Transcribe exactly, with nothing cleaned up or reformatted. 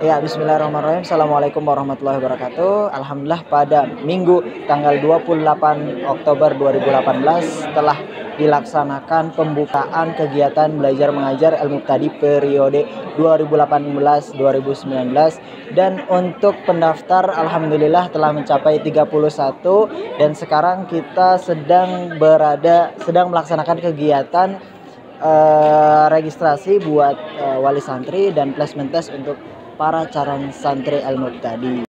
Ya, bismillahirrahmanirrahim. Assalamualaikum warahmatullahi wabarakatuh. Alhamdulillah pada Minggu tanggal dua puluh delapan Oktober dua ribu delapan belas telah dilaksanakan pembukaan kegiatan belajar mengajar Al-Mubtadi periode dua ribu delapan belas dua ribu sembilan belas, dan untuk pendaftar alhamdulillah telah mencapai tiga puluh satu, dan sekarang kita sedang berada sedang melaksanakan kegiatan eh, registrasi buat eh, wali santri dan placement test untuk para calon santri Al-Mubtadi.